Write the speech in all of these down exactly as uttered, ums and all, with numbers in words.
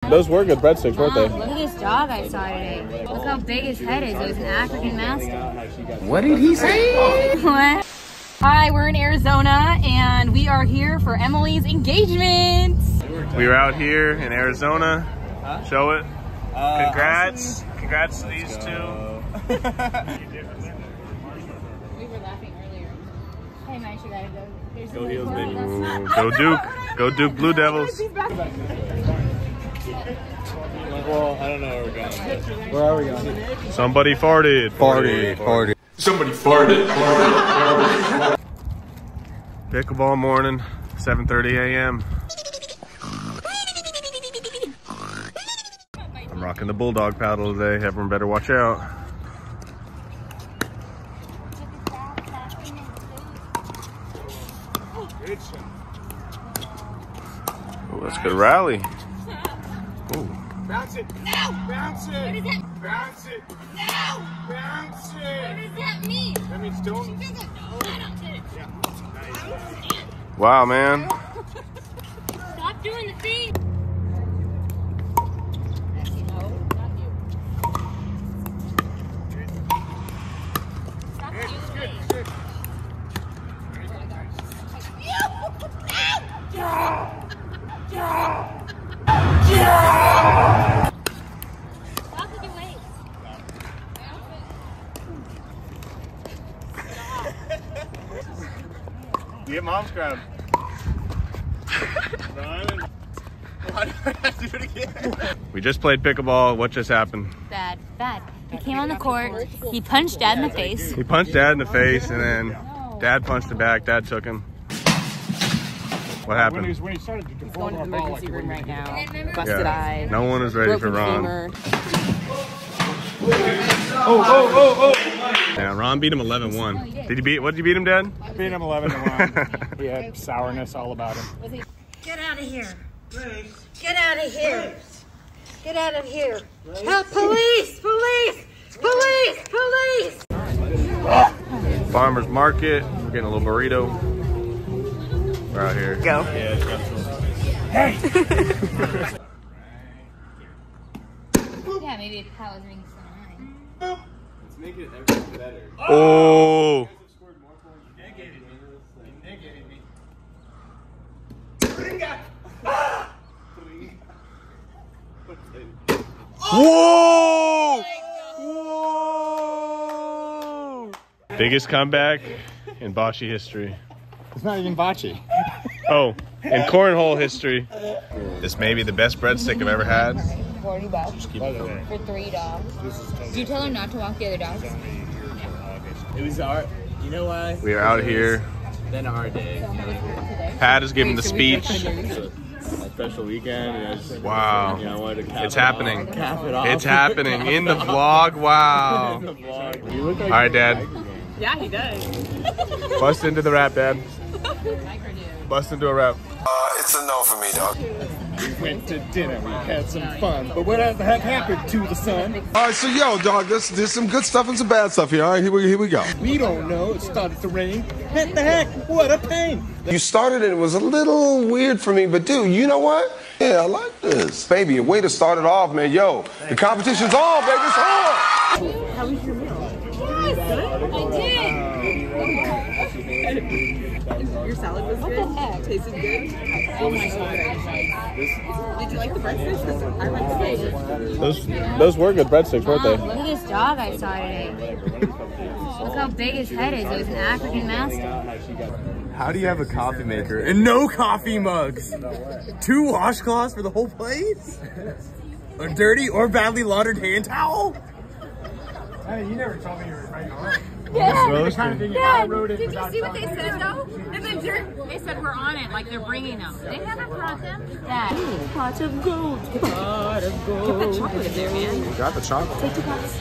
those were good breadsticks, weren't Mom, they? look at this dog I saw today. Look how big his head is. It was an African Mastiff. What did he say? What? Hi, we're in Arizona and we are here for Emily's engagement. We were out here in Arizona. Huh? Show it. Uh, Congrats. Congrats to these two. We were laughing earlier. Hey, man, you gotta go. There's Go a Heels, little baby. corner that's- Go Duke. Go Duke Blue Devils. Well, I don't know where we're going. Where are we going? Somebody farted. Farted, farted. Somebody farted. Farted. Farted. Pickleball morning, seven thirty a m I'm rocking the bulldog paddle today. Everyone better watch out. Oh, that's a good rally. Ooh. Bounce it! No! Bounce it! What is that? Bounce it! No! Bounce What it! does that mean? That means don't. She doesn't know. I don't get it. Yeah. Nice. Wow, man. Stop doing the thing. Stop Good, doing it's the good, thing. it's good. Stop with your weight. Get mom's crowd. Run. Why do I have to do it again? We just played pickleball. What just happened? Bad, bad. He came on the court. He punched Dad in the face. He punched Dad in the face, and then Dad punched him back. Dad took him. What When happened? he, when he started to He's going to the emergency room right now. Busted Yeah. eye. No one is ready for Broken Ron. femur. Oh, oh, oh, oh! Yeah, Ron beat him eleven one. Did you beat? What did you beat him, Dad? I beat him eleven to one. He had sourness all about him. Get out of here. Get out of here. Get out of here. Help, police, police, police, police. Farmer's Market. We're getting a little burrito. We're out here. Go. Yeah, maybe if Kyle was ringing some line. Let's make it everything better. Oh! Whoa! Whoa! Biggest comeback in bocce history. It's not even bocce. Oh, in cornhole history. This may be the best breadstick I've ever had. forty bucks for three dogs. Did you tell her not to walk the other dogs? It was our, you know why? We are out here. Then our day. Pat is giving the speech. A special weekend. And I just, Wow. You know, I wanted to cap It's it happening. Off, cap it off. It's happening in the vlog. Wow. In the vlog. You look like All right, Dad. Yeah, he does. Bust into the rap, Dad. Bust into a rap. Uh, it's a no for me, dog. we went to dinner, we had some fun, but what the heck happened to the sun? All right, so yo, dog, there's, there's some good stuff and some bad stuff here. All right, here we, here we go. We don't know. It started to rain. What the heck? What a pain. You started and it was a little weird for me, but dude, you know what? Yeah, I like this. Baby, a way to start it off, man. Yo, the competition's on, baby. It's on. How was your meal? I did. Your salad was good? What the heck? Tasted good? Oh my god. Did you like the breakfast? I like the steak. Those those were good breadsticks, weren't Mom, they? look at this dog I saw today. Look how big his head is. It was an African Mastiff. How do you have a coffee maker and no coffee mugs? Two washcloths for the whole place? A dirty or badly laundered hand towel? Hey, you never told me you were right on. Yeah. The kind of thing I Yeah. wrote it Did you without see what they telling said you. though? And then dur- they said we're on it, like they're bringing them. They haven't brought them. Dad. Pot of gold. Pot of gold. Get that chocolate in there, man. Got the chocolate. Take two pots.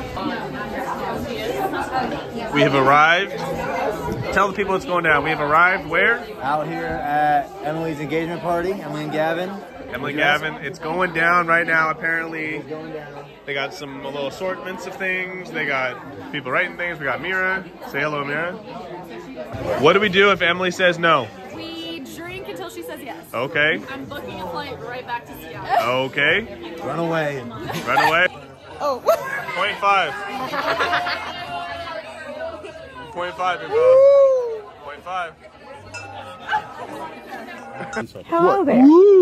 We have arrived. Tell the people what's going down. We have arrived where? Out here at Emily's engagement party, Emily and Gavin. Emily Gavin. It's going down right now. Apparently, they got some little assortments of things. They got people writing things. We got Mira. Say hello, Mira. What do we do if Emily says no? We drink until she says says yes. Okay. I'm booking a flight right back to Seattle. Okay. Run away. Run away. Oh. Point five. Point five, info. Point five. Hello there.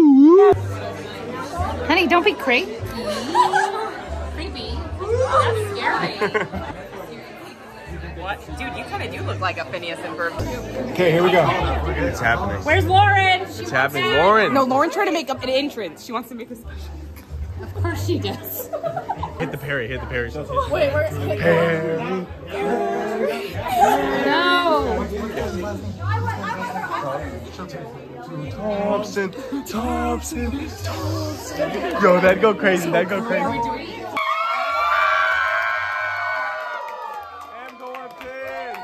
Honey, don't be creepy. Creepy. That's scary. What? Dude, you kind of do look like a Phineas and Ferb. Okay, here we go. It's happening. Where's Lauren? It's happening. Lauren. No, Lauren tried to make up an entrance. She wants to make a special. Of course she does. Hit the parry. Hit the parry. Wait, where's Parry? No. Thompson. Thompson. Thompson. Yo, that'd go crazy. That'd go crazy. Are we doing it? And going pin.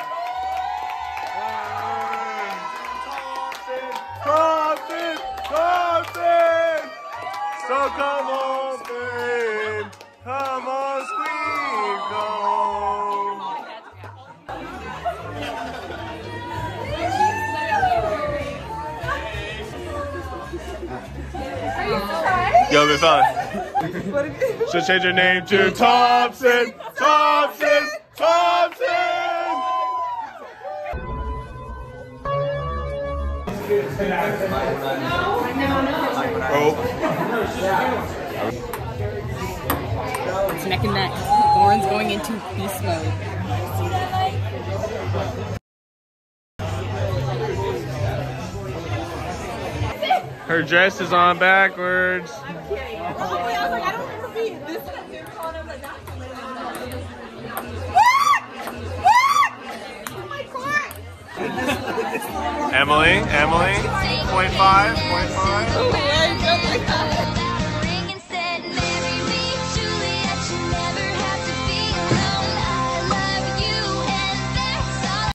Thompson. Thompson. So come on, babe. Come on, squeeze. Go home. Yo, be fun. Should change your name to Thompson. Thompson. Thompson. Oh. It's neck and neck. Lauren's going into beast mode. Her dress is on backwards. I was like, I don't remember being this. Emily, Emily, point five, point five. Oh, yeah, I don't like that.